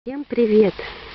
Всем привет!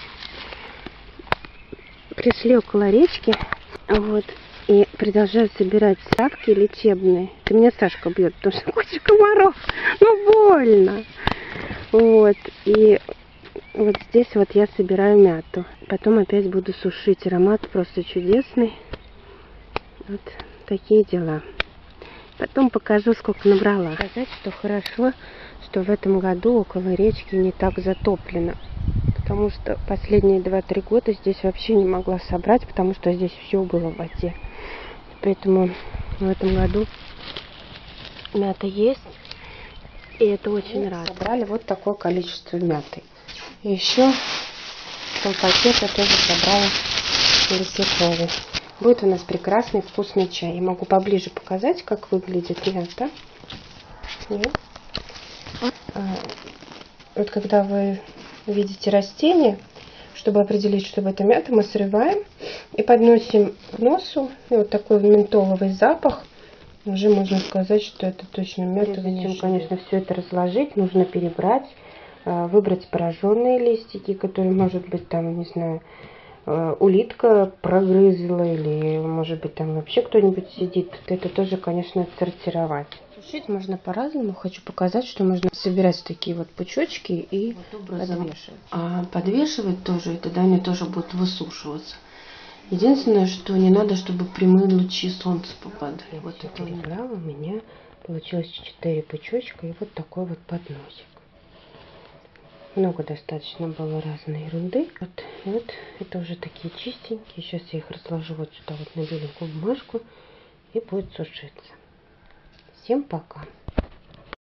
Пришли около речки, вот, и продолжаю собирать травки лечебные. Это меня Сашка бьет, потому что куча комаров, ну больно. Вот, и вот здесь вот я собираю мяту. Потом опять буду сушить, аромат просто чудесный. Вот такие дела. Потом покажу, сколько набрала. Сказать, что хорошо, что в этом году около речки не так затоплено. Потому что последние 2-3 года здесь вообще не могла собрать, потому что здесь все было в воде. Поэтому в этом году мята есть, и это очень рад. Собрали вот такое количество мяты. И еще полпакета тоже собрала персиковый. Будет у нас прекрасный вкусный чай. Я могу поближе показать, как выглядит мята. Вот когда вы видите растение, чтобы определить, что это мята, мы срываем и подносим к носу. И вот такой ментоловый запах. Уже можно сказать, что это точно мята. Затем, конечно, все это разложить. Нужно перебрать, выбрать пораженные листики, которые, может быть, там, не знаю, улитка прогрызла, или, может быть, там вообще кто-нибудь сидит. Это тоже, конечно, отсортировать. Сушить можно по-разному. Хочу показать, что можно собирать такие вот пучочки и вот подвешивать. А подвешивать тоже, и тогда они тоже будут высушиваться. Единственное, что не надо, чтобы прямые лучи солнца попадали. Вот это у меня получилось 4 пучочка и вот такой вот подносик. Много достаточно было разной ерунды. Вот это уже такие чистенькие. Сейчас я их разложу вот сюда вот на беленькую бумажку и будет сушиться. Всем пока!